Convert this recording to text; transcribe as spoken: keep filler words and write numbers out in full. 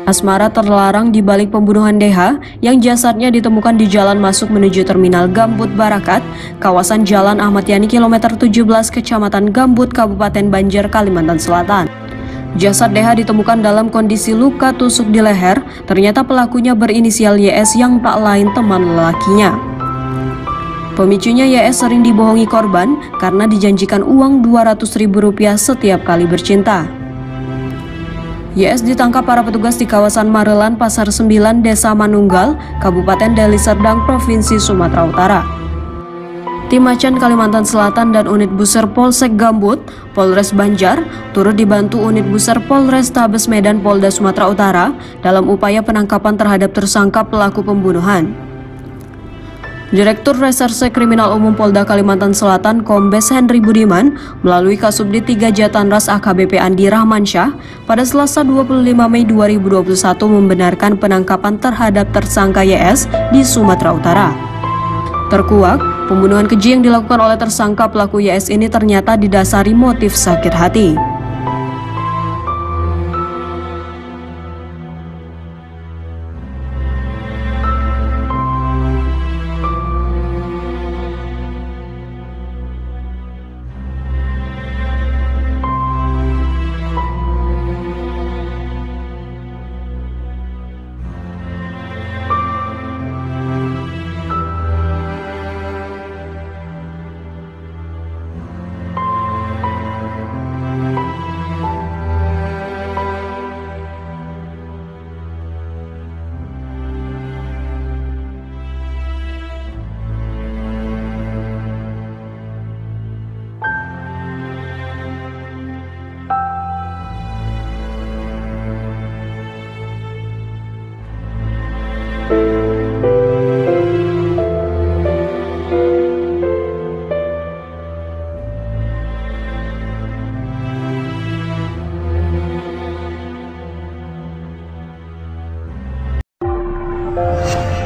Asmara terlarang di balik pembunuhan D H yang jasadnya ditemukan di jalan masuk menuju Terminal Gambut Barakat, kawasan Jalan Ahmad Yani kilometer tujuh belas Kecamatan Gambut, Kabupaten Banjar, Kalimantan Selatan. Jasad D H ditemukan dalam kondisi luka tusuk di leher. Ternyata pelakunya berinisial Y S yang tak lain teman lelakinya. Pemicunya Y S sering dibohongi korban karena dijanjikan uang dua ratus ribu rupiah setiap kali bercinta. Y S ditangkap para petugas di kawasan Marelan, Pasar Sembilan, Desa Manunggal, Kabupaten Deli Serdang, Provinsi Sumatera Utara. Tim Macan Kalimantan Selatan dan unit Buser Polsek Gambut, Polres Banjar, turut dibantu unit Buser Polres Tabes Medan Polda Sumatera Utara dalam upaya penangkapan terhadap tersangka pelaku pembunuhan. Direktur Reserse Kriminal Umum Polda Kalimantan Selatan Kombes Henry Budiman melalui Kasubdit tiga Jatanras A K B P Andi Rahmansyah pada Selasa dua puluh lima Mei dua ribu dua puluh satu membenarkan penangkapan terhadap tersangka Y S di Sumatera Utara. Terkuak, pembunuhan keji yang dilakukan oleh tersangka pelaku Y S ini ternyata didasari motif sakit hati. You